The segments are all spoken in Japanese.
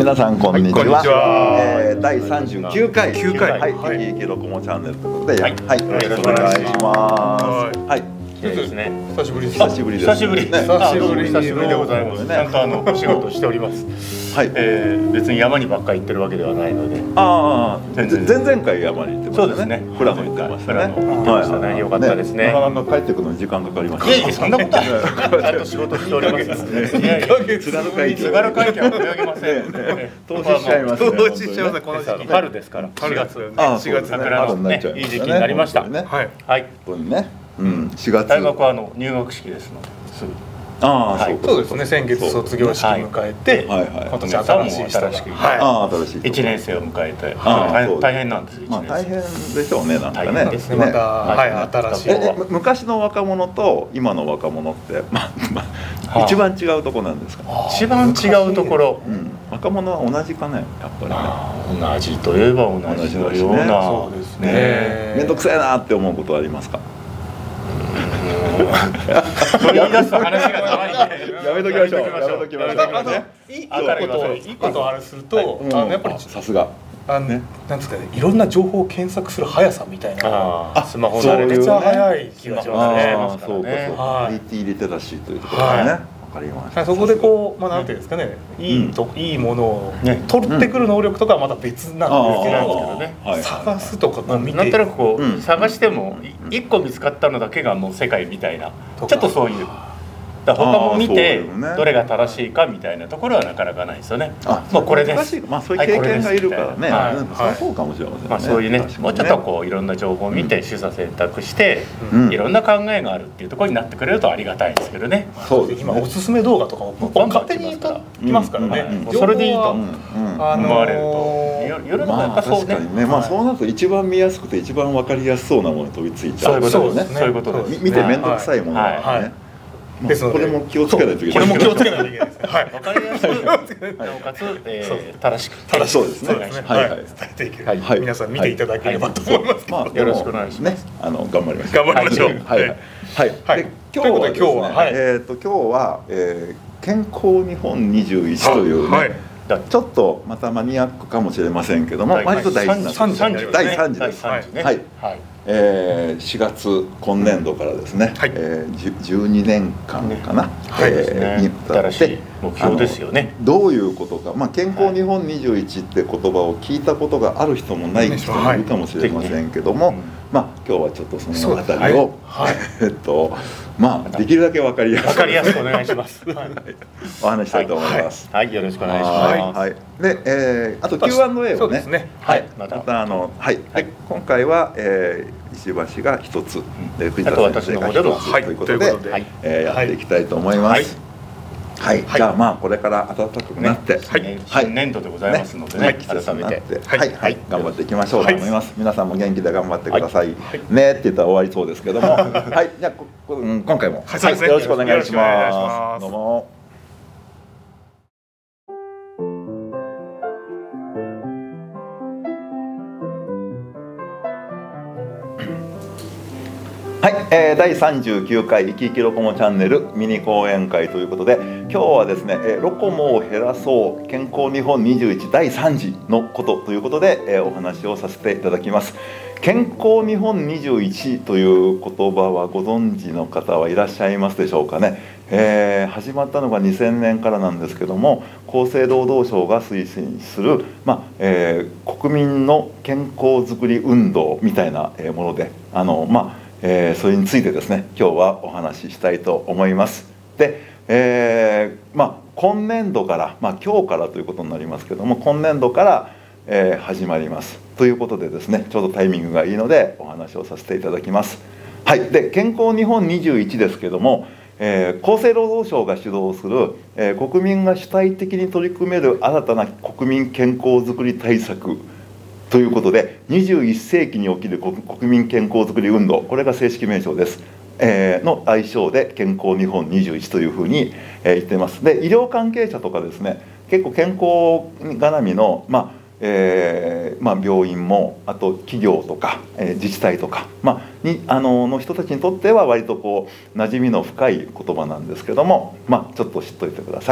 皆さんこんにちは。 こんにちは。 第39回はい、生きろこもチャンネルということで、はい、よろしくお願いします。はい。 ですね。 久しぶりです。久しぶりです。 久しぶりでございます。ちゃんとお仕事しております。はい。別に山にばっかり行ってるわけではないので。 ああ、前々回山に行ってましたね。そうですね。富良野行ってましたね。 はい。よかったですね。 なかなか帰ってくるのに時間かかりました。 いやいや、そんなことない。ちゃんと仕事しております。 津軽海峡は泳げません。 投資しちゃいますね。 投資しちゃいますね。この時期春ですから。4月。4月桜のね、いい時期になりました。はい。はい。 ここにね。4月。 大学は入学式ですので、すぐ。 ああ、そうですね。先月卒業式迎えて、今年新しい 1 年生を迎えて、大変なんです。 大変でしょうね、なんかね。 また新しい。 昔の若者と今の若者って一番違うところなんですか。 一番違うところ。 若者は同じかね、やっぱりね。 同じといえば同じのような。 そうですね。 面倒くさいなって思うことはありますか。 取り出す話が長いんでやめときましょう。やめときましょうね。 いいことあるすると、やっぱりさすが。 なんですかね、いろんな情報を検索する速さみたいな。 スマホめちゃくちゃ速い気がしますね。 そうかそうか。IT リテラシーというところですね。 そこでこうなんていうんですかね、いいものを取ってくる能力とかはまた別なんですけどね。探すとか見て、なんとなくこう探しても1個見つかったのだけがもう世界みたいな、ちょっとそういう他も見てどれが正しいかみたいなところはなかなかないですよね。もうこれです。 そういう経験がいるからね。そうかもしれませんね。 そういうね、もうちょっとこういろんな情報を見て取捨選択していろんな考えがあるっていうところになってくれるとありがたいんですけどね。 そうです。今おすすめ動画とかも勝手に言うときますからね。 それでいいと思われると世の中やっぱそうね。 そうなると一番見やすくて一番わかりやすそうなものに飛びついちゃう。 そういうことですね。そういうことです。 見て面倒くさいものはね。これも気をつけないといけない。 これも気をつけないといけないですね。 わかりやすく、なおかつ正しく。 そうですね。 伝えていける。皆さん見ていただければと思います。 よろしくお願いします。 頑張りましょう。頑張りましょう。 はい。今日は健康日本21というね、ちょっとまたマニアックかもしれませんけども、割と大事な第3次です。はい。4月今年度からですね、12年間かなにわたって目標ですよね。 どういうことか、健康日本21って言葉を聞いたことがある人もない人もいるかもしれませんけども、今日はちょっとそのあたりをできるだけ分かりやすくお願いします。 お話したいと思います。 はい、よろしくお願いします。 で、あと Q&A をね、また今回は石橋が一つ、藤田先生が一つということでやっていきたいと思います。はい、じゃあこれから暖かくなって新年度でございますのでね、改めて頑張っていきましょうと思います。皆さんも元気で頑張ってくださいねって言ったら終わりそうですけども、はい、じゃあ今回もよろしくお願いします。どうも。はい、第39回生き生きロコモチャンネルミニ講演会ということで、今日はですね、ロコモを減らそう健康日本21第3次のことということで、お話をさせていただきます。健康日本21という言葉はご存知の方はいらっしゃいますでしょうかね。始まったのが2000年からなんですけども、厚生労働省が推進する、国民の健康づくり運動みたいなもので、それについてですね、今日はお話ししたいと思います。で、今年度から、今日からということになりますけども、今年度から、始まりますということでですね、ちょうどタイミングがいいのでお話をさせていただきます。はい、で健康日本21ですけども、厚生労働省が主導する、国民が主体的に取り組める新たな国民健康づくり対策ということで、21世紀における国民健康づくり運動、これが正式名称です、の愛称で健康日本21というふうに、言っています。で、医療関係者とかですね、結構健康絡みの、病院も、あと企業とか、自治体とか、の人たちにとっては割とこう馴染みの深い言葉なんですけども、ちょっと知っといてください。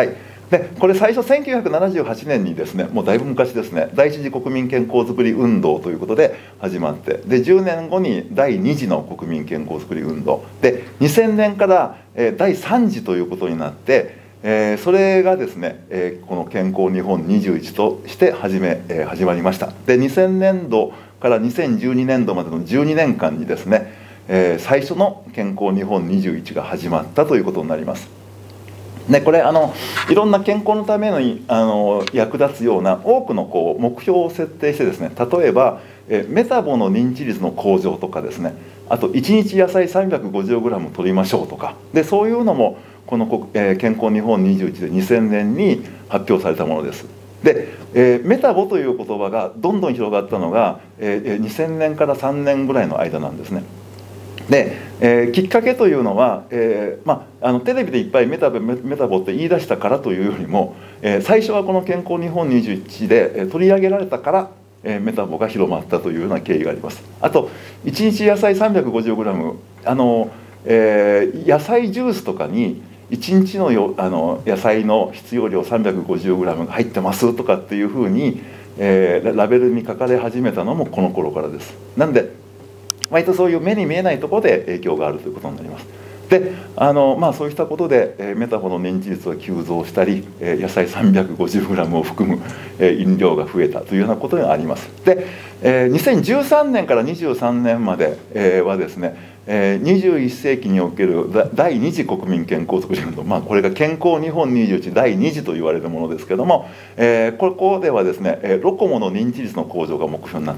でこれ最初1978年にですね、もうだいぶ昔ですね、第一次国民健康づくり運動ということで始まって、で10年後に第2次の国民健康づくり運動で、2000年から第3次ということになって、それがですね、この健康日本21として始まりました。で2000年度から2012年度までの12年間にですね、最初の健康日本21が始まったということになります。でこれいろんな健康のために役立つような多くの目標を設定してですね、例えばメタボの認知率の向上とかですね、あと1日野菜 350g 取りましょうとかで、そういうのもこの健康日本21で2000年に発表されたものです。で、メタボという言葉がどんどん広がったのが、2000年から3年ぐらいの間なんですね。で、きっかけというのは、テレビでいっぱいメタボって言い出したからというよりも、最初はこの健康日本21で取り上げられたからメタボが広まったというような経緯があります。あと1日野菜 350g、野菜ジュースとかに1日の野菜の必要量 350g が入ってますとかっていうふうに、ラベルに書かれ始めたのもこの頃からです。なんで割とそういう目に見えないところで影響があるということになります。でそういったことでメタボの認知率が急増したり、野菜 350g を含む飲料が増えたというようなことがあります。で2013年から23年まではですね、21世紀における第2次国民健康づくり運動、これが健康日本21第2次と言われるものですけども、ここではですねロコモの認知率の向上が目標になって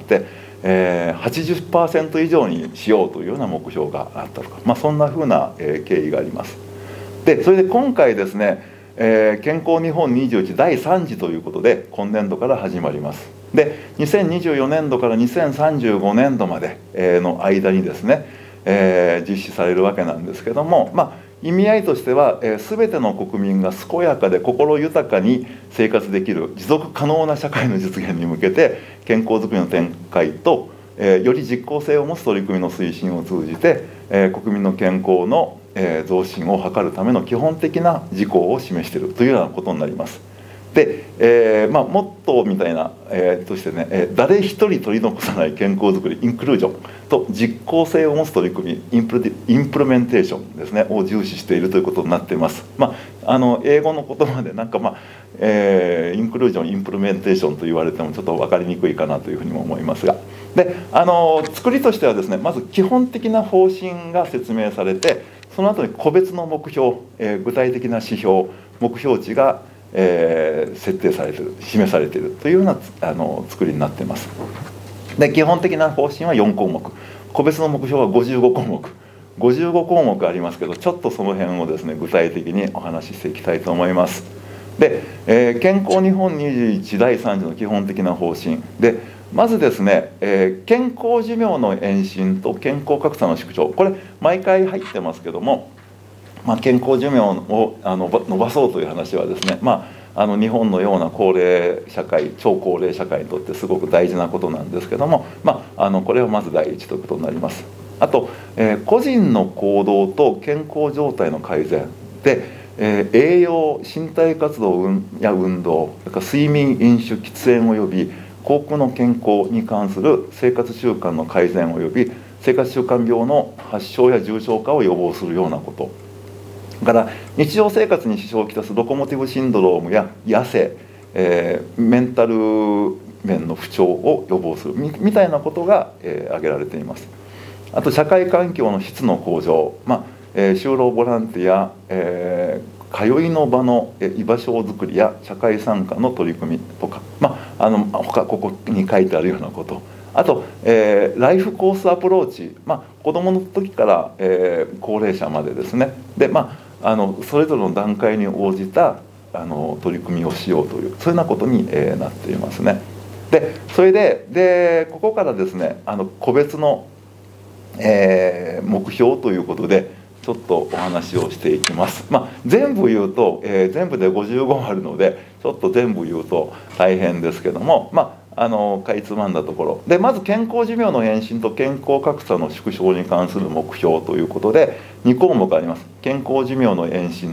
、80% 以上にしようというような目標があったとか、そんなふうな経緯があります。でそれで今回ですね、健康日本21第3次ということで今年度から始まります。で2024年度から2035年度までの間にですね実施されるわけなんですけども、意味合いとしては全ての国民が健やかで心豊かに生活できる持続可能な社会の実現に向けて健康づくりの展開とより実効性を持つ取り組みの推進を通じて国民の健康の増進を図るための基本的な事項を示しているというようなことになります。で、モットーみたいな、としてね、誰一人取り残さない健康づくりインクルージョンと実効性を持つ取り組みインプルメンテーションですねを重視しているということになっています。英語の言葉でインクルージョンインプルメンテーションと言われてもちょっと分かりにくいかなというふうにも思いますが、で作りとしてはですね、まず基本的な方針が説明されて、その後に個別の目標、具体的な指標目標値が設定されている示されているというような作りになっています。で基本的な方針は4項目、個別の目標は55項目55項目ありますけど、ちょっとその辺をですね具体的にお話ししていきたいと思います。で、健康日本21第3次の基本的な方針で、まずですね、健康寿命の延伸と健康格差の縮小、これ毎回入ってますけども、健康寿命を伸ばそうという話はですね、日本のような高齢社会超高齢社会にとってすごく大事なことなんですけども、これはまず第一ということになります。あと、個人の行動と健康状態の改善で、栄養身体活動や運動、それから睡眠飲酒喫煙および口腔の健康に関する生活習慣の改善および生活習慣病の発症や重症化を予防するようなこと、から日常生活に支障をきたすロコモティブシンドロームや痩せ、メンタル面の不調を予防するみたいなことが、挙げられています。あと社会環境の質の向上、就労ボランティア、通いの場の居場所づくりや社会参加の取り組みとか、他ここに書いてあるようなこと、あと、ライフコースアプローチ、子どもの時から、高齢者までですね、でそれぞれの段階に応じた取り組みをしようというそういうようなことに、なっていますね。でそれでここからですね個別の、目標ということでちょっとお話をしていきます。全部言うと、全部で55あるのでちょっと全部言うと大変ですけども、かいつまんだところで、まず健康寿命の延伸と健康格差の縮小に関する目標ということで2項目あります。健康寿命の延伸と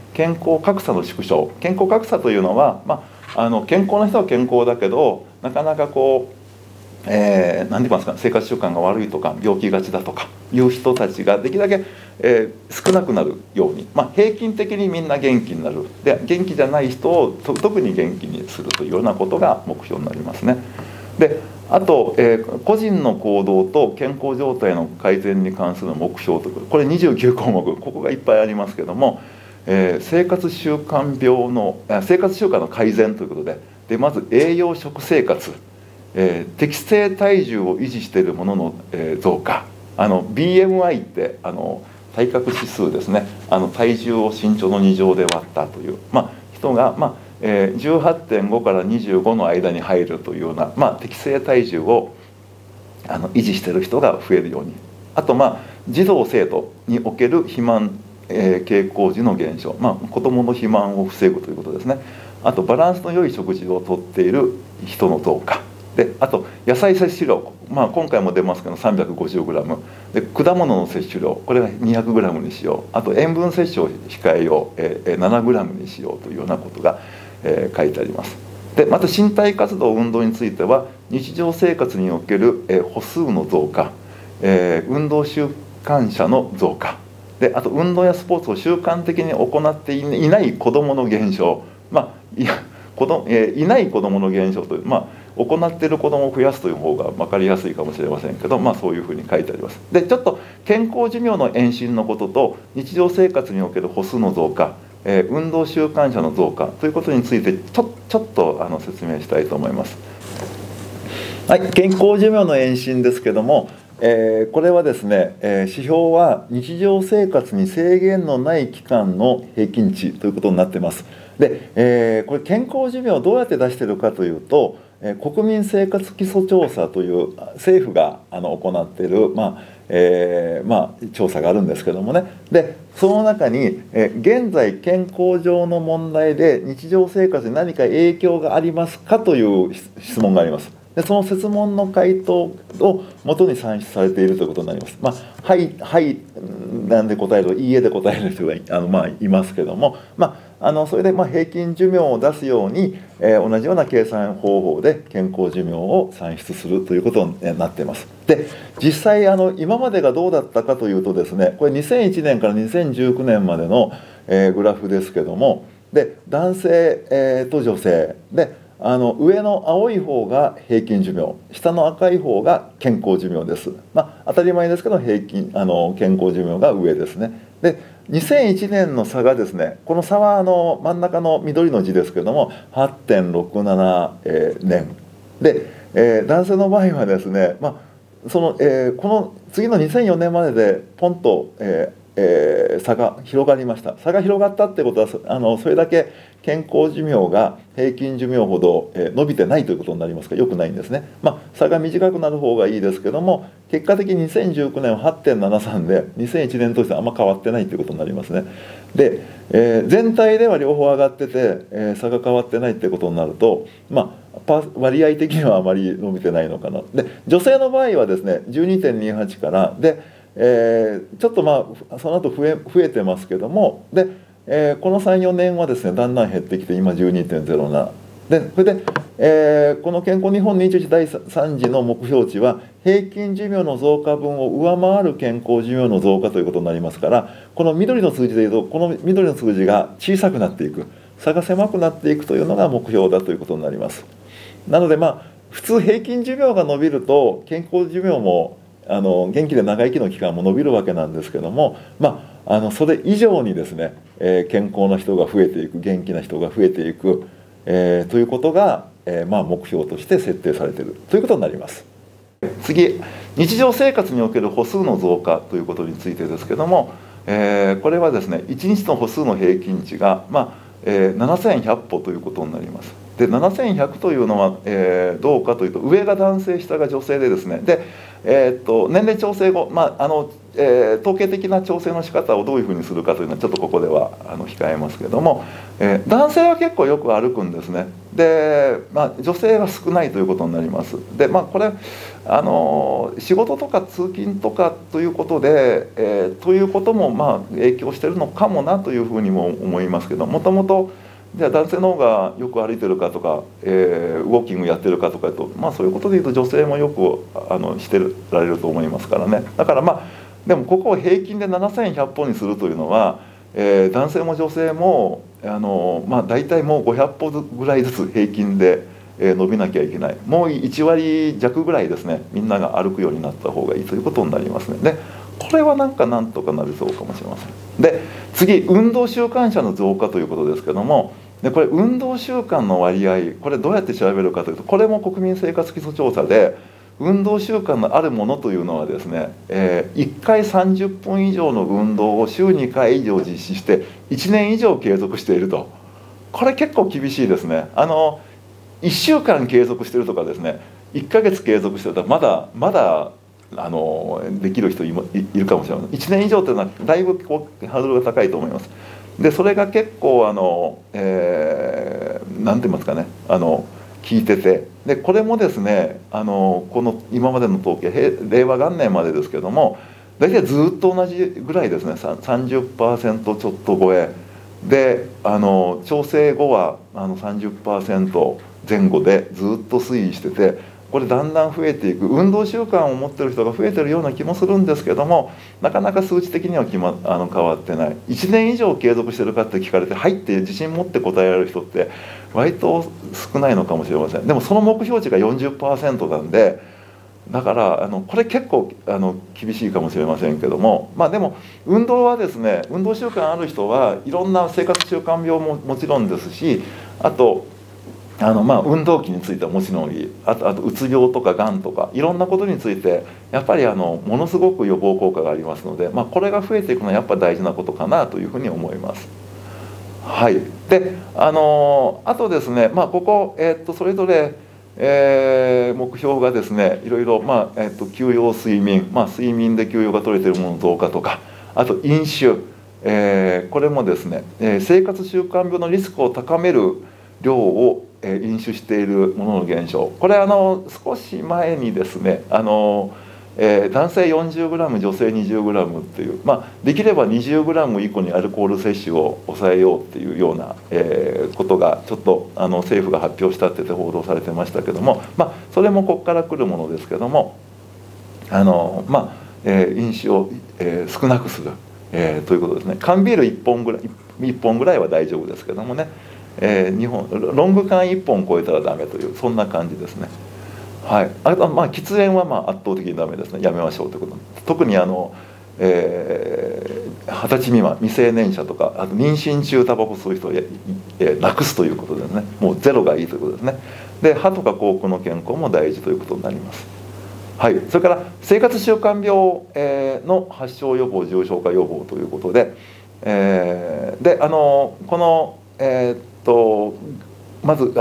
健康格差の縮小。健康格差というのは、健康な人は健康だけどなかなかこう、何て言いますか、生活習慣が悪いとか病気がちだとかいう人たちができるだけ、少なくなるように、平均的にみんな元気になる。で元気じゃない人を特に元気にするというようなことが目標になりますね。であと、個人の行動と健康状態の改善に関する目標ということ、これ29項目、ここがいっぱいありますけども、生活習慣の改善ということでまず栄養食生活、適正体重を維持しているものの、増加、BMI って体格指数ですね、体重を身長の2乗で割ったという、人が、18.5 から25の間に入るというような、適正体重を維持している人が増えるように、あと児童生徒における肥満、傾向時の減少、子どもの肥満を防ぐということですね。あとバランスの良い食事をとっている人の増加で、あと野菜摂取量、今回も出ますけど 350g で、果物の摂取量これが 200g にしよう、あと塩分摂取を控えよう、7g にしようというようなことが、書いてあります。でまた身体活動運動については日常生活における、歩数の増加、運動習慣者の増加で、あと運動やスポーツを習慣的に行っていない子どもの減少、いない子どもの減少という、行っている子どもを増やすという方が分かりやすいかもしれませんけど、そういうふうに書いてあります。でちょっと健康寿命の延伸のことと日常生活における歩数の増加、運動習慣者の増加ということについてちょっと説明したいと思います。はい、健康寿命の延伸ですけども、これはですね、指標は日常生活に制限のない期間の平均値ということになっています。で、これ健康寿命をどうやって出しているかというと、国民生活基礎調査という政府が行っている、調査があるんですけどもね、でその中に、現在健康上の問題で日常生活に何か影響がありますかという質問があります。でその設問の回答を元に算出されているということになります。はいはいなんで答えるといいえで答える人がいますけども、それで平均寿命を出すように、同じような計算方法で健康寿命を算出するということになっています。で実際今までがどうだったかというとですね、これ2001年から2019年までの、グラフですけども、で男性、と女性で上の青い方が平均寿命、下の赤い方が健康寿命です。当たり前ですけど健康寿命が上ですね。で2001年の差がですね、この差は真ん中の緑の字ですけども 8.67 年で、男性の場合はですね、この次の2004年まででポンと、差が広がりました。差が広がったってことはそれだけ健康寿命が平均寿命ほど、伸びてないということになりますから、良くないんですね。差が短くなる方がいいですけども、結果的に2019年は 8.73 で2001年としてはあんま変わってないということになりますね。で、全体では両方上がってて、差が変わってないってことになると、割合的にはあまり伸びてないのかな。で女性の場合はですね 12.28 からでちょっとその後増えてますけども、で、この 3,4 年はですねだんだん減ってきて今 12.07 で、それで、この健康日本21第3次の目標値は平均寿命の増加分を上回る健康寿命の増加ということになりますから、この緑の数字でいうとこの緑の数字が小さくなっていく、差が狭くなっていくというのが目標だということになります。なので普通平均寿命が伸びると健康寿命も元気で長生きの期間も伸びるわけなんですけども、それ以上にですね、健康な人が増えていく、元気な人が増えていく、ということが、目標として設定されているということになります。次、日常生活における歩数の増加ということについてですけども、これはですね1日の歩数の平均値が、7100歩ということになります。で7100というのは、どうかというと上が男性下が女性でですね、で年齢調整後、統計的な調整の仕方をどういうふうにするかというのはちょっとここでは控えますけれども、男性は結構よく歩くんですね。で、女性は少ないということになります。で、これ仕事とか通勤とかということで、ということも影響してるのかもなというふうにも思いますけど、もともとじゃあ男性の方がよく歩いてるかとか、ウォーキングやってるかとかと、そういうことでいうと女性もよくしてられると思いますからね。だからでもここを平均で7100歩にするというのは、男性も女性も大体もう500歩ぐらいずつ平均で伸びなきゃいけない。もう1割弱ぐらいですね、みんなが歩くようになった方がいいということになりますね。でこれはなんとかなりそうかもしれません。で次、運動習慣者の増加ということですけども、でこれ運動習慣の割合、これどうやって調べるかというと、これも国民生活基礎調査で、運動習慣のあるものというのはですね、1回30分以上の運動を週2回以上実施して1年以上継続していると。これ結構厳しいですね。1週間継続してるとかですね、1ヶ月継続してるとまだできる人いるかもしれません。1年以上というのはだいぶハードルが高いと思います。でそれが結構なんて言いますかね、効いてて、でこれもですねこの今までの統計、令和元年までですけども、大体ずっと同じぐらいですね、30% ちょっと超えで、調整後は30% 前後でずっと推移してて、これだんだん増えていく、運動習慣を持ってる人が増えてるような気もするんですけども、なかなか数値的には変わってない。1年以上継続してるかって聞かれて「はい」って自信持って答えられる人って割と少ないのかもしれません。でもその目標値が 40% なんで、だからこれ結構厳しいかもしれませんけども、でも運動はですね、運動習慣ある人はいろんな生活習慣病ももちろんですし、あと運動器についてはもちろんいい、あとうつ病とかがんとかいろんなことについてやっぱりものすごく予防効果がありますので、これが増えていくのはやっぱり大事なことかなというふうに思います。はい、であとですね、ここ、それぞれ、目標がですねいろいろ、休養睡眠、睡眠で休養が取れているものの増加とか、あと飲酒、これもですね、生活習慣病のリスクを高める量を飲酒しているものの減少、これ少し前にですね男性 40g 女性 20g っていう、できれば 20g 以降にアルコール摂取を抑えようっていうような、ことがちょっと政府が発表したってて報道されてましたけども、それもここから来るものですけども、飲酒を、少なくする、ということですね。缶ビール1本ぐらいは大丈夫ですけどもね、日本ロング缶1本超えたらダメという、そんな感じですね。はい、あと喫煙は圧倒的にダメですね。やめましょうということ。特に20歳未満未成年者とか、あと妊娠中タバコ吸う人をなくすということですね。もうゼロがいいということですね。で歯とか口腔の健康も大事ということになります。はい、それから生活習慣病の発症予防重症化予防ということで、このまず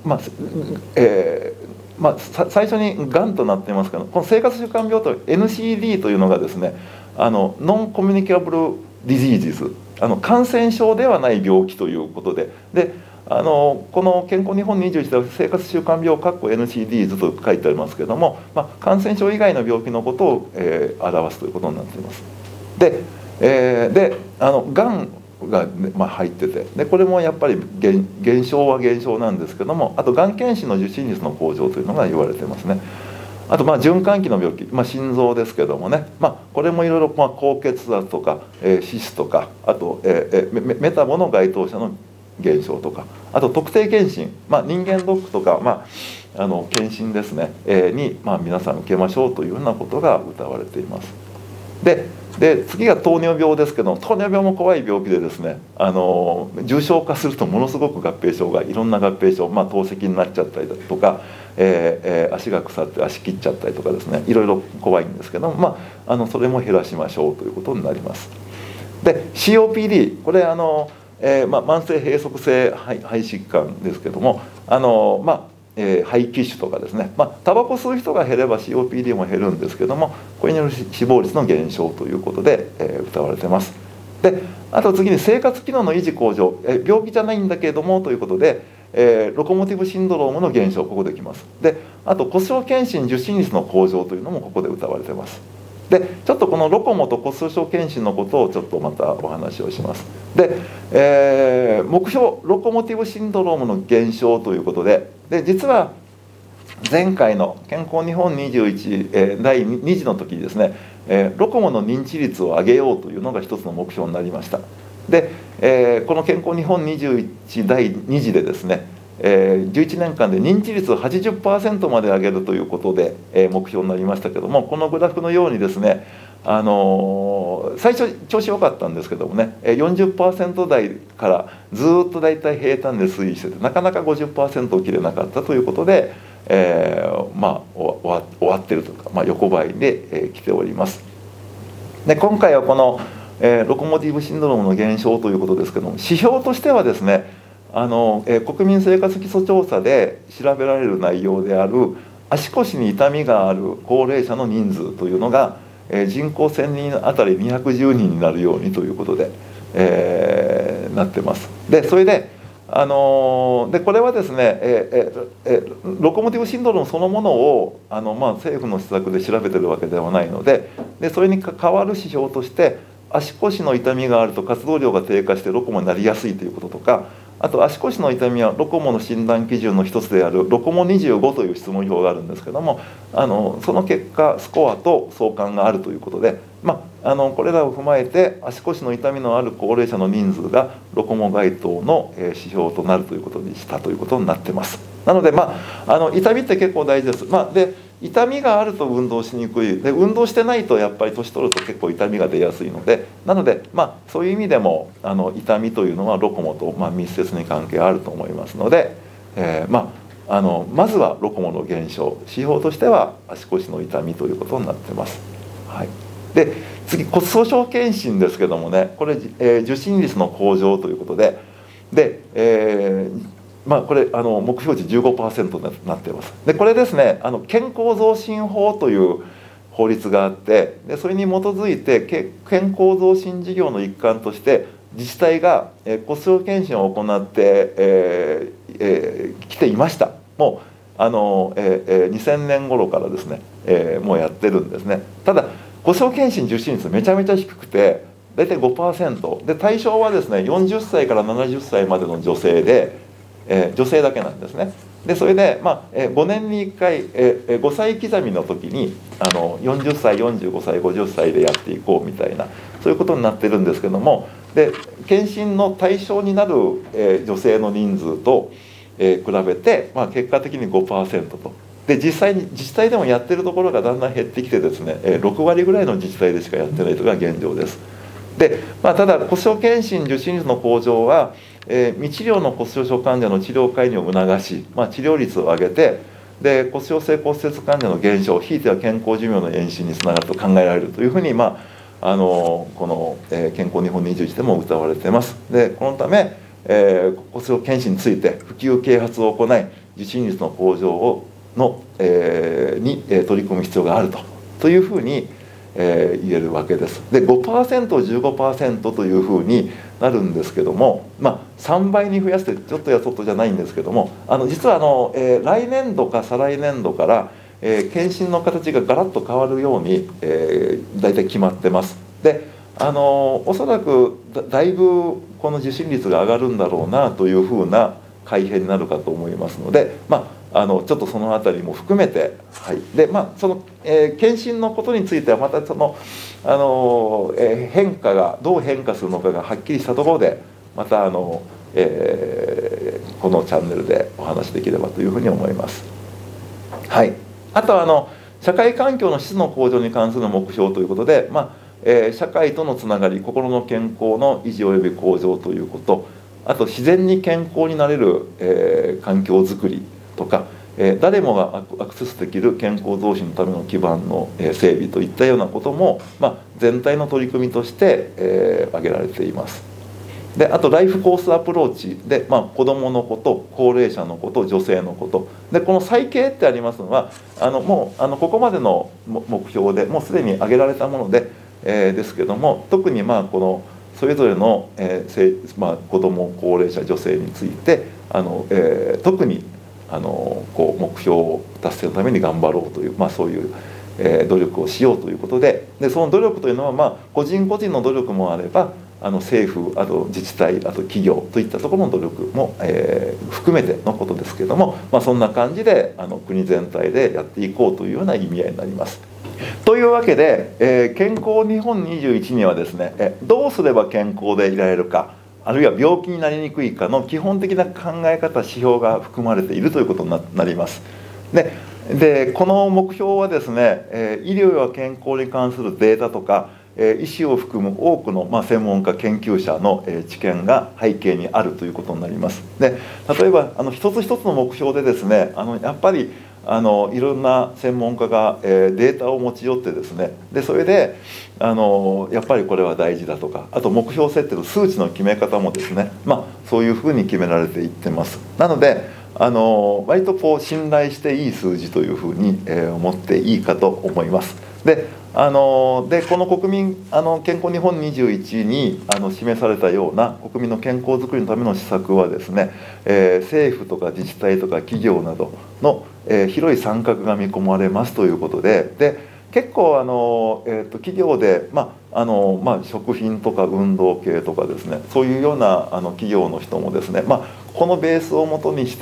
最初にがんとなっていますけど、この生活習慣病と NCD というのがですね、ノンコミュニケーブルディジーズ、感染症ではない病気ということで、この健康日本21では生活習慣病 NCDs と書いてありますけれども、感染症以外の病気のことを、表すということになっています。でがんが、入ってて、でこれもやっぱり減少は減少なんですけども、あとがん検診の受診率の向上というのが言われてますね。あと循環器の病気、心臓ですけどもね、これもいろいろ高血圧とか、脂質とか、あと、メタボの該当者の減少とか、あと特定健診、人間ドックとか、検診ですね、に、皆さん受けましょうというようなことが謳われています。で次が糖尿病ですけど、糖尿病も怖い病気でですね、重症化するとものすごく合併症がいろんな合併症、透析になっちゃったりだとか、足が腐って足切っちゃったりとかですね、いろいろ怖いんですけども、それも減らしましょうということになります。で COPD、これ慢性閉塞性肺疾患ですけども、 肺気腫とかですね、タバコ吸う人が減れば COPD も減るんですけども、これによる死亡率の減少ということで、謳われてます。であと次に生活機能の維持向上、病気じゃないんだけれどもということで、ロコモティブシンドロームの減少、ここできます。であと骨粗しょう検診受診率の向上というのもここで謳われてます。でちょっとこのロコモと骨粗しょう検診のことをちょっとまたお話をします。で、目標ロコモティブシンドロームの減少ということで、実は前回の健康日本21、第2次の時にですね、ロコモの認知率を上げようというのが一つの目標になりました。で、この健康日本21第2次でですね、11年間で認知率を 80% まで上げるということで、目標になりましたけども、このグラフのようにですね、最初調子良かったんですけどもね、40% 台からずっと大体平坦で推移してて、なかなか 50% を切れなかったということで、終わってるというか、横ばいで、来ております。で今回はこの、ロコモティブシンドロームの減少ということですけども、指標としてはですね、国民生活基礎調査で調べられる内容である足腰に痛みがある高齢者の人数というのが、人口1000人あたり210人になるようにということで、なってます。でそれでこれはですね、ロコモティブシンドロームそのものを政府の施策で調べてるわけではないので、それに代わる指標として足腰の痛みがあると活動量が低下してロコモになりやすいということとか、あと足腰の痛みはロコモの診断基準の一つであるロコモ25という質問票があるんですけども、その結果スコアと相関があるということで、これらを踏まえて足腰の痛みのある高齢者の人数がロコモ該当の指標となるということにしたということになってます。なので痛みって結構大事です。で痛みがあると運動しにくいで、運動してないとやっぱり年取ると結構痛みが出やすいので、なのでそういう意味でも痛みというのはロコモと密接に関係あると思いますので、まずはロコモの減少、指標としては足腰の痛みということになってます。はい、で次骨粗しょう検診ですけどもね、これ、受診率の向上ということで、これ目標値 15% になっています。でこれですね、健康増進法という法律があって、それに基づいて健康増進事業の一環として自治体が骨粗検診を行ってきていました。もう2000年頃からですね、もうやってるんですね。ただ骨粗検診受診率めちゃめちゃ低くて、大体 5% で、対象はですね40歳から70歳までの女性で、女性だけなんですね。でそれで、5年に1回、5歳刻みの時に40歳45歳50歳でやっていこうみたいな、そういうことになってるんですけども、で検診の対象になる、女性の人数と、比べて、結果的に 5% と。で実際に自治体でもやってるところがだんだん減ってきてですね、6割ぐらいの自治体でしかやってないというのが現状です。でただ骨粗検診受診率の向上は、未治療の骨粗しょう患者の治療介入を促し、治療率を上げて、で骨粗性骨折患者の減少、ひいては健康寿命の延伸につながると考えられるというふうに、この、健康日本21でも謳われています。でこのため、骨粗検診について普及啓発を行い、受診率の向上に取り組む必要があるというふうに言えるわけです。で 5%、15% というふうになるんですけども、3倍に増やしてちょっとやそっとじゃないんですけども、実は来年度か再来年度から、検診の形がガラッと変わるように、大体決まってます。でおそらくだいぶこの受診率が上がるんだろうなというふうな改変になるかと思いますので、ちょっとそのあたりも含めて、でその、検診のことについてはまたその、変化がどう変化するのかがはっきりしたところでまたこのチャンネルでお話しできればというふうに思います。はい、あとは社会環境の質の向上に関する目標ということで、社会とのつながり、心の健康の維持及び向上ということ、あと自然に健康になれる、環境づくりとか、誰もがアクセスできる健康増進のための基盤の整備といったようなことも、全体の取り組みとして、挙げられています。 であとライフコースアプローチで、子どものこと、高齢者のこと、女性のことで、この再計ってありますのはもうここまでの目標でもうすでに挙げられたもので、ですけども、特にこのそれぞれの、子ども、高齢者、女性について特に目標を達成のために頑張ろうという、そういう努力をしようということで、その努力というのは個人個人の努力もあれば政府、あと自治体、あと企業といったところの努力も、含めてのことですけれども、そんな感じで国全体でやっていこうというような意味合いになります。というわけで、健康日本21にはですね、どうすれば健康でいられるか、あるいは病気になりにくいかの基本的な考え方、指標が含まれているということになります。でこの目標はですね、医療や健康に関するデータとか医師を含む多くの専門家研究者の知見が背景にあるということになります。で例えば一つ一つの目標でですね、やっぱりいろんな専門家がデータを持ち寄ってですね、でそれでやっぱりこれは大事だとか、あと目標設定の数値の決め方もですね、そういうふうに決められていってます。なので割と信頼していい数字というふうに思っていいかと思います。でこの国民健康日本21に示されたような国民の健康づくりのための施策はですね、政府とか自治体とか企業などの広い参画が見込まれますということで、結構企業で、食品とか運動系とかですね、そういうような企業の人もですね、このベースをもとにして、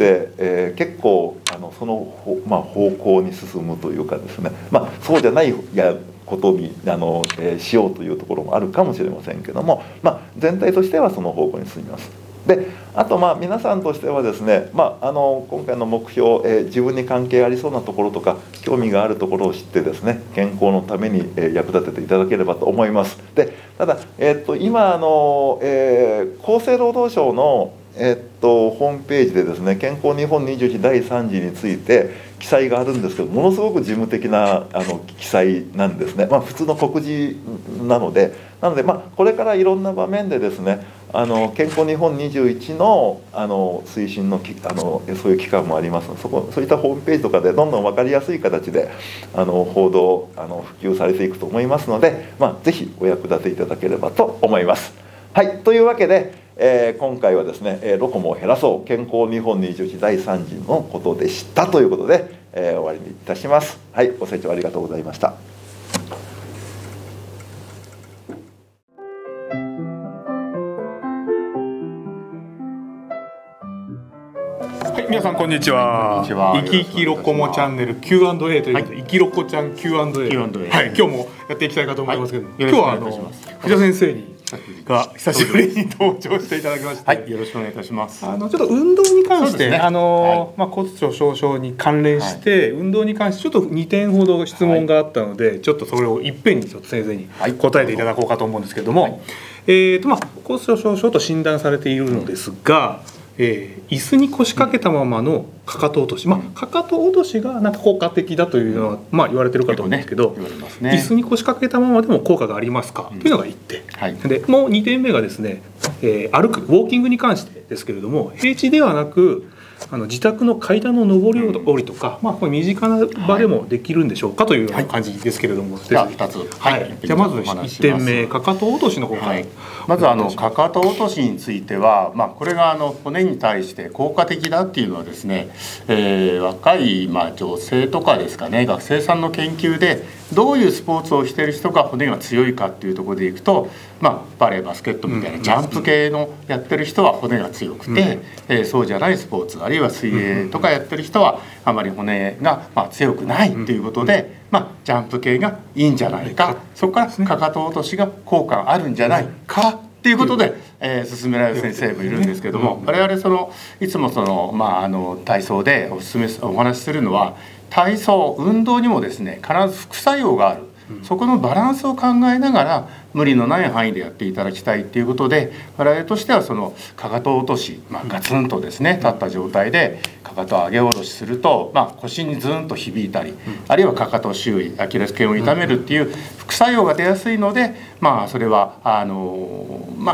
結構その方向に進むというかですね、そうじゃないことにしようというところもあるかもしれませんけども、全体としてはその方向に進みます。であと皆さんとしてはですね、今回の目標、自分に関係ありそうなところとか興味があるところを知ってですね、健康のために役立てていただければと思います。でただ、今厚生労働省のホームページでですね、健康日本21第3次について記載があるんですけど、ものすごく事務的な記載なんですね。普通の告示なのでこれからいろんな場面でですね、健康日本21の推進のそういう機関もありますので、そういったホームページとかでどんどん分かりやすい形で報道普及されていくと思いますので、ぜひお役立ていただければと思います。はい、というわけで今回はですね、ロコモを減らそう健康日本21第3次のことでしたということで、終わりにいたします。はい、ご清聴ありがとうございました。 はい、皆さんこんにちは。生き生きロコモチャンネル Q&A ということで、生きロコちゃん Q&A、はい、今日もやっていきたいかと思いますけど、今日は藤田先生にが久しぶりに登場していただきまして、 はい、よろしくお願いいたします。 ちょっと運動に関して、骨粗しょう症に関連して、運動に関してちょっと2点ほど質問があったので、ちょっとそれをいっぺんにちょっと先生に答えていただこうかと思うんですけれども、骨粗しょう症と診断されているのですが、椅子に腰掛けたままのかかと落とし、かかと落としがなんか効果的だというのは、言われてるかと思うんですけど、椅子に腰掛けたままでも効果がありますか、というのが1点、でもう2点目がですね、歩くウォーキングに関してですけれども、平地ではなく自宅の階段の上り下りとか、これ身近な場でもできるんでしょうかというような感じですけれども、 じゃあ2つ、 じゃあまず1点目、かかと落としの方から、 まずかかと落としについては、これが骨に対して効果的だっていうのはですね、若い女性とかですかね、学生さんの研究でどういうスポーツをしている人が骨が強いかっていうところでいくと、バレーバスケットみたいなジャンプ系のやってる人は骨が強くて、そうじゃないスポーツあるいは水泳とかやってる人はあまり骨が強くないっていうことで、ジャンプ系がいいんじゃないか、そこからかかと落としが効果があるんじゃないかっていうことで、勧められる先生もいるんですけども、我々いつも体操でお話しするのは、体操運動にもですね必ず副作用がある、そこのバランスを考えながら無理のない範囲でやっていただきたいっていうことで、我々としてはそのかかと落とし、ガツンとですね立った状態でかかとを上げ下ろしすると、腰にズンと響いたり、あるいはかかと周囲アキレス腱を痛めるっていう副作用が出やすいので、それは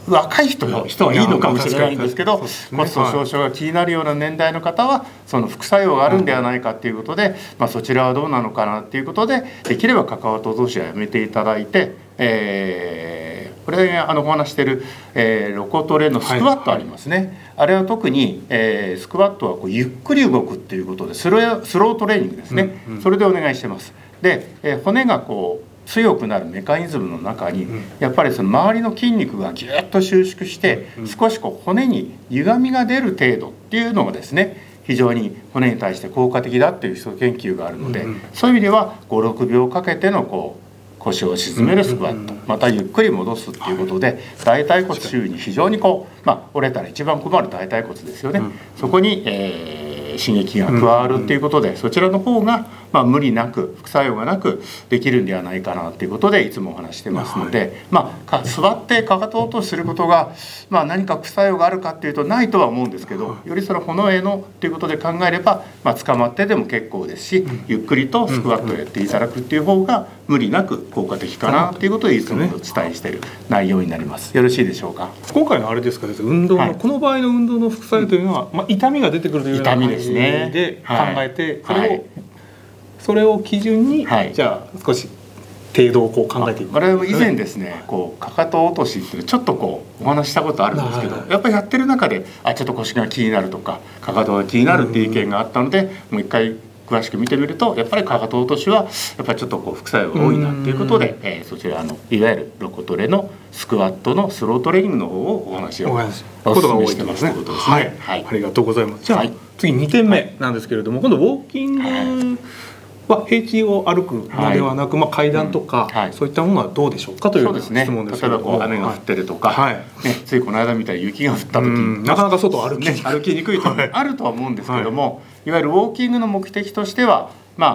若い人はいいのかもしれないんですけど、骨粗しょう症が気になるような年代の方はその副作用があるんではないかっていうことで、そちらはどうなのかなっていうことで、できればカカオ糖同士はやめていただいて、これお話してる、ロコトレのスクワットありますね、あれは特に、スクワットはこうゆっくり動くっていうことでスロートレーニングですね、それでお願いしてます。で、骨がこう強くなるメカニズムの中にやっぱりその周りの筋肉がギュッと収縮して少しこう骨に歪みが出る程度っていうのがですね、非常に骨に対して効果的だっていう基礎研究があるので、そういう意味では5、6秒かけてのこう腰を沈めるスクワット、またゆっくり戻すっていうことで大腿骨周囲に非常にこう、折れたら一番困る大腿骨ですよね、そこに、刺激が加わるっていうことで、そちらの方が無理なく副作用がなくできるんではないかなということでいつもお話してますので、座ってかかと落としすることが、何か副作用があるかっていうとないとは思うんですけど、よりその骨へのということで考えれば、捕まってでも結構ですし、ゆっくりとスクワットをやっていただくっていう方が無理なく効果的かなということでいつもお伝えしている内容になります。よろしいでしょうか。 今回のあれですかね、運動の、この場合の運動の副作用というのは、痛みが出てくるというような感じで考えて、それを基準に、じゃあ少し程度をこう考えていく。 我々以前ですね、こうかかと落としっていうちょっとこうお話したことあるんですけど、やっぱりやってる中でちょっと腰が気になるとかかかとが気になるっていう意見があったので、もう一回詳しく見てみるとやっぱりかかと落としはやっぱりちょっとこう副作用が多いなっていうことで、そちらのいわゆるロコトレのスクワットのスロートレーニングの方をお話をお勧めしてますということですね。 ありがとうございます。じゃあ次2点目なんですけれども、今度ウォーキングは平地を歩くのではなく、階段とか、そういったものはどうでしょうかという質問ですけど、 例えばこう雨が降ってるとか、ついこの間みたいに雪が降った時になかなか外歩きにくいとあるとは思うんですけども、いわゆるウォーキングの目的としては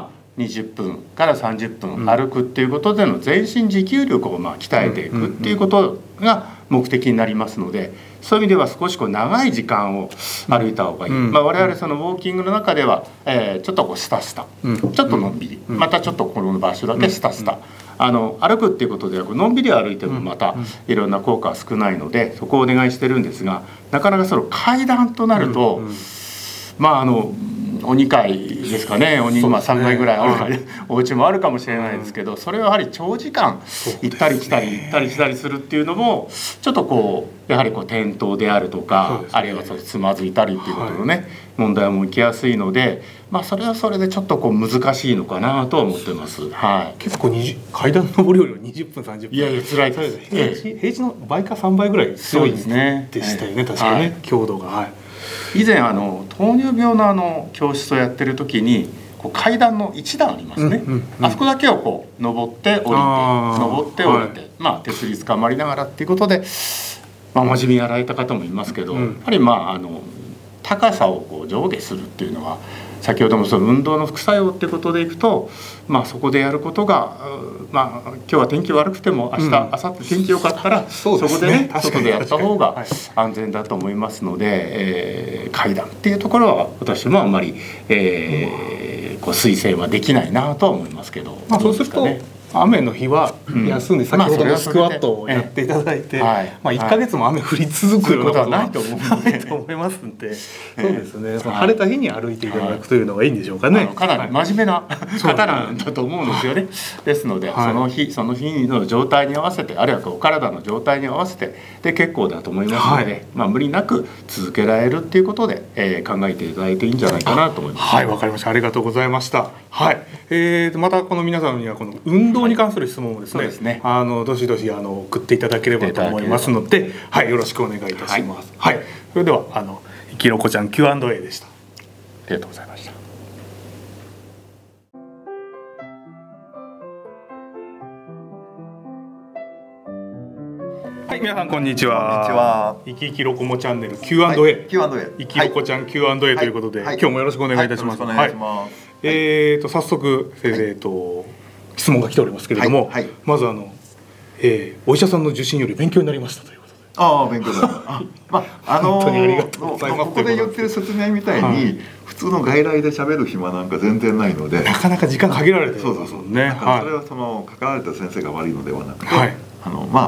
20分から30分歩くっていうことでの全身持久力を鍛えていくっていうことが目的になりますので、そういう意味では少しこう長い時間を歩いた方がいい。我々そのウォーキングの中では、ちょっとこうスタスタ、ちょっとのんびり、またちょっとこの場所だけスタスタ、歩くっていうことではのんびり歩いてもまたいろんな効果は少ないので、そこをお願いしてるんですが、なかなかその階段となると、お2階ですかね、3階ぐらいあるお家もあるかもしれないですけど、それはやはり長時間行ったり来たり行ったり来たりするっていうのもちょっとこうやはりこう転倒であるとか、あるいはつまずいたりっていうことのね、問題も起きやすいので、それはそれでちょっとこう難しいのかなとは思ってます。 結構階段登るよりは20分30分、 いや辛いです。平地の倍か3倍ぐらい強いですね。でしたよね、確かね、強度が。 以前糖尿病の教室をやってる時にこう階段の1段ありますね、あそこだけをこう登って降りて登って降りて、手すりつかまりながらっていうことで、真面目にやられた方もいますけど、やっぱり高さをこう上下するっていうのは先ほどもその運動の副作用っていうことでいくと、そこでやることが、今日は天気悪くても明日、明後日天気良かったらそこでね外でやった方が安全だと思いますので、階段っていうところは私もあんまり、こう推薦はできないなとは思いますけど、 そうすると雨の日は休んで先ほどのスクワットをやっていただいて、1ヶ月も雨降り続くようなことはないと思いますんで、そうですね、晴れた日に歩いていただくというのがいいんでしょうかね。 かなり真面目な方なんだと思うんですよね。ですのでその日の状態に合わせて、あるいはお体の状態に合わせてで結構だと思いますので、無理なく続けられるっていうことで、考えていただいていいんじゃないかなと思います。 わかりました。ありがとうございました。またこの皆さんにはこの運動に関する質問をですね、どしどし送っていただければと思いますので、よろしくお願いいたします。それでは生きろこちゃん Q&A でした。ありがとうございました。 皆さんこんにちは。生き生きロコモチャンネル Q&A、生きろこちゃん Q&A ということで、今日もよろしくお願いいたします。早速先生質問が来ておりますけれども、まずお医者さんの受診より勉強になりましたということで。 勉強になりました。本当にありがとうございます。ここで言ってる説明みたいに、普通の外来で喋る暇なんか全然ないので、 なかなか時間限られてるんですもんね。 それはその関わられた先生が悪いのではなくて、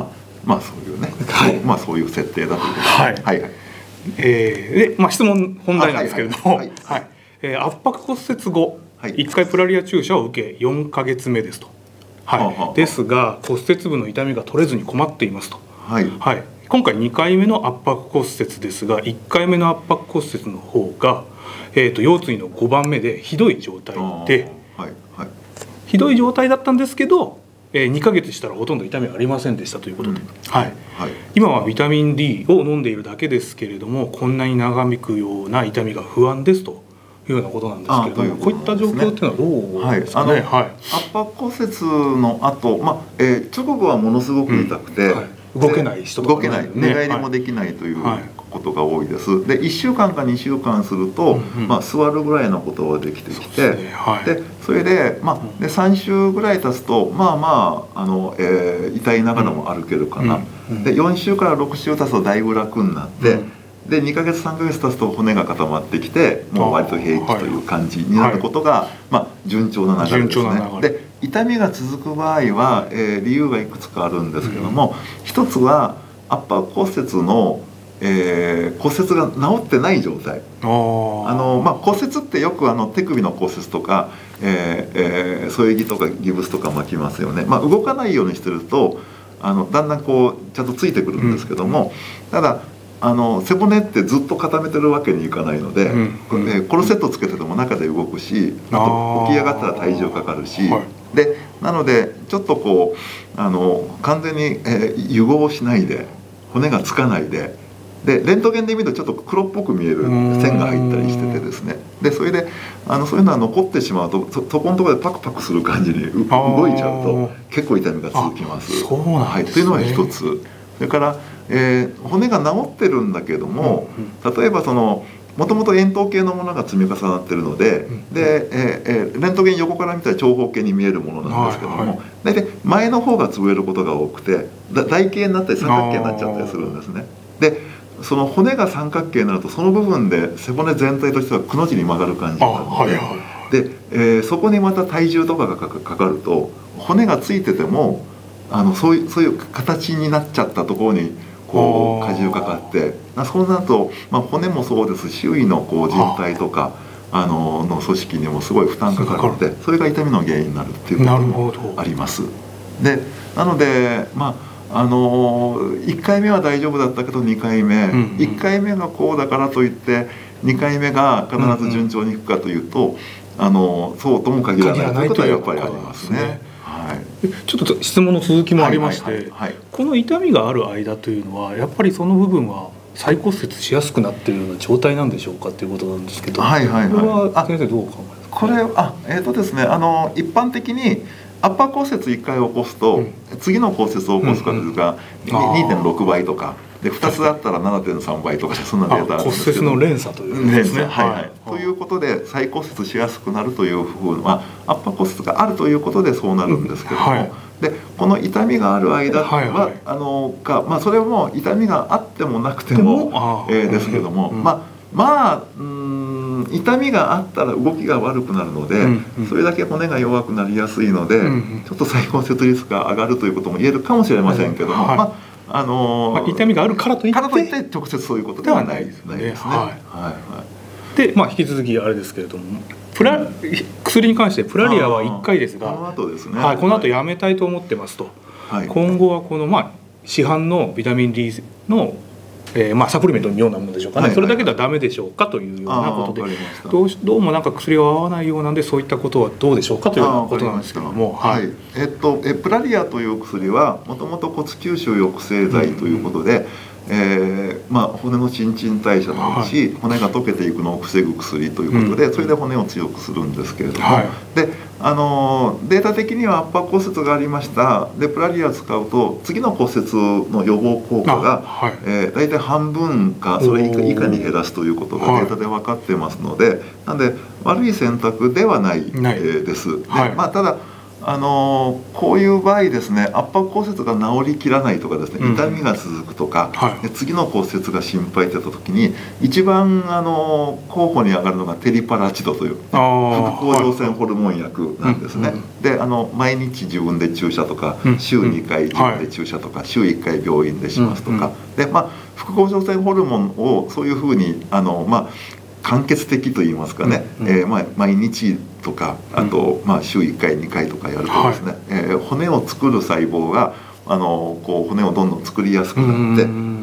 まあそういうね、まあそういう設定だということで、はいはい。 で、まあ質問本題なんですけれども、圧迫骨折後1回プラリア注射を受け4ヶ月目ですと。ですが骨折部の痛みが取れずに困っていますと。今回2回目の圧迫骨折ですが、1回目の圧迫骨折の方が、腰椎の5番目でひどい状態で、ひどい状態だったんですけど、2ヶ月したらほとんど痛みはありませんでしたということで、今はビタミン D を飲んでいるだけですけれども、こんなに長引くような痛みが不安ですというようなことなんですけれども、こういった状況っていうのはどうですかね。 圧迫骨折の後、直後はものすごく痛くて、 動けない人とか、 動けない、寝返りもできないということが多いです。で1週間か2週間すると、座るぐらいのことができてきて、でそれで3週ぐらい経つと痛いながらも歩けるかな、で4週から6週経つとだいぶ楽になって、で2ヶ月3ヶ月経つと骨が固まってきて、もう割と平気という感じになることが順調な流れですね。で痛みが続く場合は、理由がいくつかあるんですけども、一つは圧迫骨折の、骨折が治ってない状態。骨折ってよく手首の骨折とか、添え木とかギブスとか巻きますよね。動かないようにしてるとだんだんこうちゃんとついてくるんですけども、ただ背骨ってずっと固めてるわけにいかないので、コルセットつけてても中で動くし、あと起き上がったら体重かかるし、でなのでちょっとこう完全に、融合しないで骨がつかないで、レントゲンで見るとちょっと黒っぽく見える線が入ったりしててですね、でそれでそういうのは残ってしまうとそこのところでパクパクする感じに動いちゃうと結構痛みが続きます。というのが一つ。それから骨が治ってるんだけども、例えばもともと円筒形のものが積み重なってるので、レントゲン横から見たら長方形に見えるものなんですけども、大体前の方が潰れることが多くて台形になったり三角形になっちゃったりするんですね。でその骨が三角形になるとその部分で背骨全体としてはくの字に曲がる感じになるので、そこにまた体重とかがかかると骨がついててもそういう形になっちゃったところにこう荷重かかって、そうなると、骨もそうですし周囲のこう靭帯とかの組織にもすごい負担かかるので、それが痛みの原因になるっていうこともあります。でなので1回目は大丈夫だったけど2回目、1回目がこうだからといって2回目が必ず順調にいくかというと、そうとも限らないということはやっぱりありますね。 ちょっと質問の続きもありまして、この痛みがある間というのはやっぱりその部分は再骨折しやすくなっているような状態なんでしょうかということなんですけど、これは先生どう考えますか。 これですね、一般的に圧迫骨折1回起こすと、次の骨折を起こす確率が 2.6 倍とかで2つあったら 7.3 倍とかで、そんなデータあるんですけど、 骨折の連鎖ということですね。 ということで再骨折しやすくなるというふうな、圧迫骨折があるということでそうなるんですけども、でこの痛みがある間はそれも痛みがあってもなくてもですけども、痛みがあったら動きが悪くなるので、それだけ骨が弱くなりやすいので、ちょっと再骨折リスクが上がるということも言えるかもしれませんけども、 痛みがあるからといって直接そういうことではないですね。 で引き続きあれですけれども、薬に関してプラリアは1回ですが、この後やめたいと思ってますと。今後はこの市販のビタミン D のサプリメントのようなものでしょうかね、それだけではダメでしょうかというようなことで、どうもなんか薬が合わないようなんで、そういったことはどうでしょうかというようなことなんですけども、 プラリアという薬はもともと骨吸収抑制剤ということで、骨の新陳代謝のうち骨が溶けていくのを防ぐ薬ということで、それで骨を強くするんですけれども、でデータ的には圧迫骨折がありました。でプラリアを使うと次の骨折の予防効果が大体半分かそれ以下に減らすということがデータで分かってますので、なんで悪い選択ではないです。ただこういう場合ですね、圧迫骨折が治りきらないとかですね、痛みが続くとか、で次の骨折が心配って言った時に一番候補に上がるのがテリパラチドという副甲状腺ホルモン薬なんですね。で毎日自分で注射とか、週2回自分で注射とか、週1回病院でしますとか、で副甲状腺ホルモンをそういうふうに間欠的といいますかね、毎日とか、あと週1回2回とかやるとですね、骨を作る細胞がこう骨をどんどん作りやすくなって、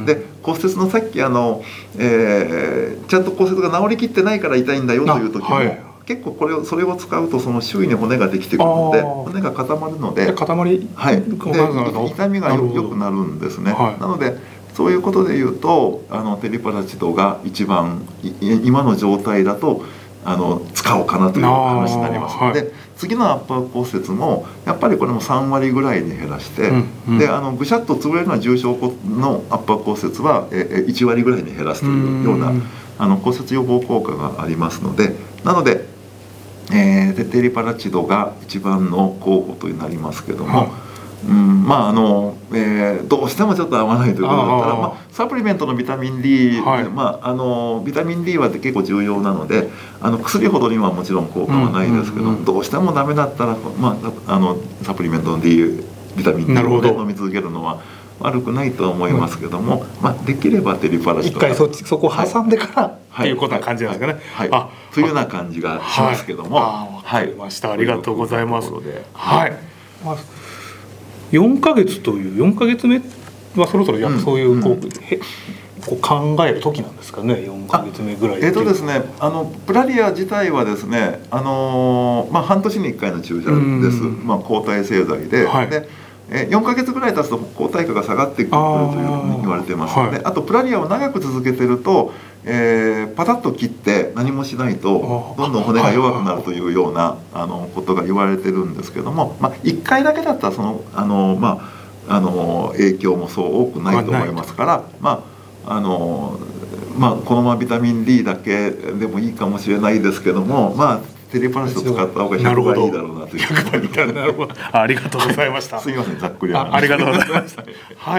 で骨折のさっきちゃんと骨折が治りきってないから痛いんだよという時も、結構それを使うとその周囲に骨ができてくるので骨が固まるので、痛みが良くなるんですね。なのでそういうことでいうとテリパラチドが一番今の状態だと使おうかなという話になります。で次の圧迫骨折もやっぱりこれも3割ぐらいに減らして、でぐしゃっと潰れるような重症の圧迫骨折は1割ぐらいに減らすというような骨折予防効果がありますので、なので、テリパラチドが一番の候補となりますけども。どうしてもちょっと合わないということだったらサプリメントのビタミン D、ビタミン D は結構重要なので薬ほどにはもちろん効果はないですけど、どうしてもダメだったら、サプリメントの D ビタミン D を、飲み続けるのは悪くないとは思いますけども、できればテリパラチド一回そこを挟んでからっていうことな感じなんですかね。 というような感じがしますけども。 わかりました。ありがとうございます。4ヶ月という4ヶ月目はそろそろそういう考える時なんですかね。4ヶ月目ぐらいですね、プラリア自体はですね半年に1回の注射です。抗体製剤で、4ヶ月ぐらい経つと抗体価が下がってくるというふうに言われてますので、あとプラリアを長く続けてるとパタッと切って何もしないとどんどん骨が弱くなるというようなことが言われてるんですけども、1回だけだったらその影響もそう多くないと思いますから、このままビタミン D だけでもいいかもしれないですけども、テリパラチド使った方が100倍いいだろうなという。 100倍いいだろうな。なるほど。ありがとうございました。 すみません、ざっくりありがとうございました。はい。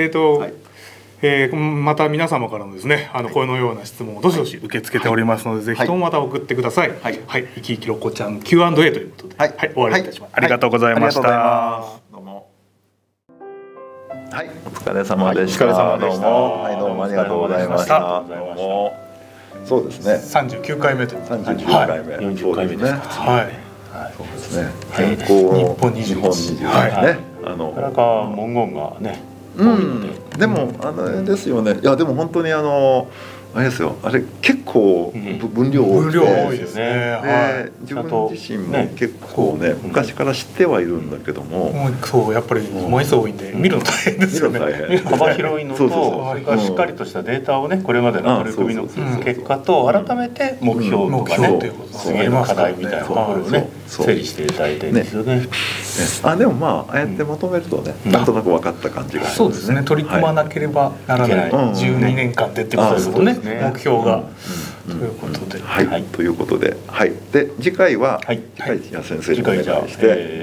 また皆様からのですねこのような質問をどしどし受け付けておりますので、ぜひともまた送ってください。はい、生き生きロコちゃん Q&A ということで、終わりいたします。ありがとうございました。 どうも。はい、お疲れ様でした。どうもありがとうございました。どうも。そうですね。 39回目という 39回目。 40回目ですか。 そうですね。健康日本21ね。 なかなか文言がね。 でもですよね。いやでも本当にあれですよ。あれ結構分量多いですね。で自分自身も結構ね昔から知ってはいるんだけども、 そうやっぱり文字数多いんで見るの大変ですよね。 幅広いのとそれからしっかりとしたデータをねこれまでの取り組みの結果と改めて目標とかね次への課題みたいなところをね整理していただいてですよね。 でもああやってまとめるとねなんとなく分かった感じがしますね。 そうですね。取り組まなければならない12年間でってことですもんね。目標がということで、 ということで、で次回は先生にお願いして、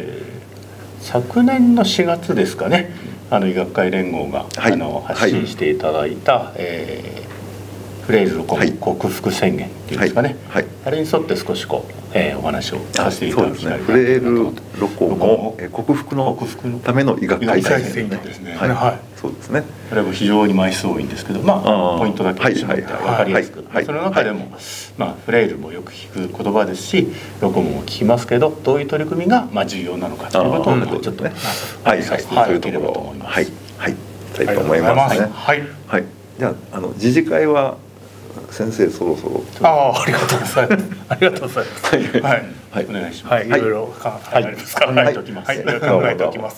昨年の4月ですかね、医学会連合が発信していただいたフレイルの克服宣言っていうんですかね、あれに沿って少しお話をさせていただきたい。 フレイルロコの克服のための医学会宣言ですね。そうですね。 これも非常に枚数多いんですけど、ポイントだけ絞って分かりやすく、その中でもフレイルもよく聞く言葉ですし、ロコも聞きますけど、どういう取り組みが重要なのかということをちょっとさせていただければと思います。 したいと思いますね。じゃあ次次会は先生そろそろ。 ありがとうございます。ありがとうございます。 お願いします。 いろいろ考えておきます。考えておきます。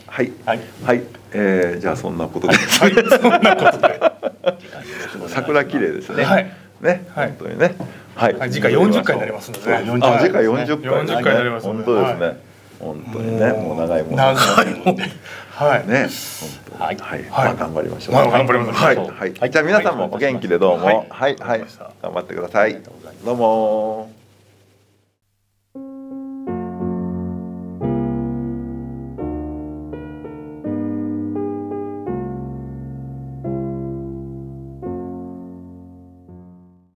じゃあそんなことで。桜綺麗ですね。本当にね。 次回40回になりますので。 次回40回になります。本当ですね。本当にね、もう長いもん。ね、頑張りましょう。 頑張りましょう。 じゃあ皆さんもお元気でどうも、頑張ってください。どうも。